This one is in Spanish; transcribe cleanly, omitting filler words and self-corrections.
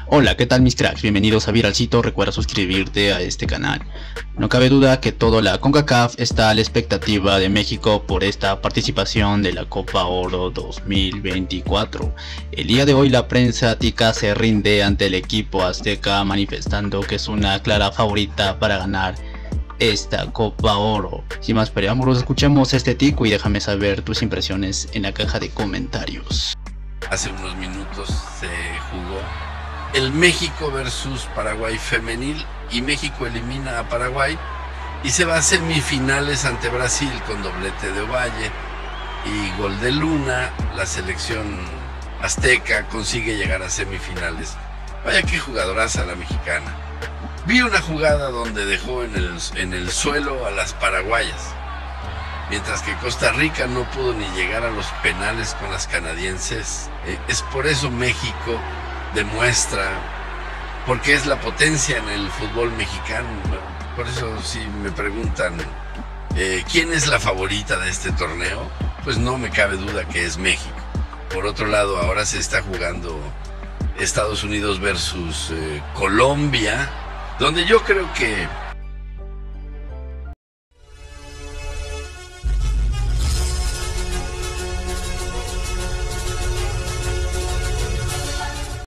Hola, ¿qué tal mis cracks? Bienvenidos a Viralcito, recuerda suscribirte a este canal. No cabe duda que toda la CONCACAF está a la expectativa de México por esta participación de la Copa Oro 2024. El día de hoy la prensa tica se rinde ante el equipo azteca manifestando que es una clara favorita para ganar esta Copa Oro. Sin más preámbulos, escuchemos este tico y déjame saber tus impresiones en la caja de comentarios. Hace unos minutos se jugó el México versus Paraguay femenil y México elimina a Paraguay y se va a semifinales ante Brasil con doblete de Ovalle y gol de Luna. La selección azteca consigue llegar a semifinales. Vaya qué jugadoraza la mexicana. Vi una jugada donde dejó en el suelo a las paraguayas, mientras que Costa Rica no pudo ni llegar a los penales con las canadienses. Es por eso México demuestra porque es la potencia en el fútbol mexicano. Por eso si me preguntan ¿quién es la favorita de este torneo? Pues no me cabe duda que es México. Por otro lado, ahora se está jugando Estados Unidos versus Colombia, donde yo creo que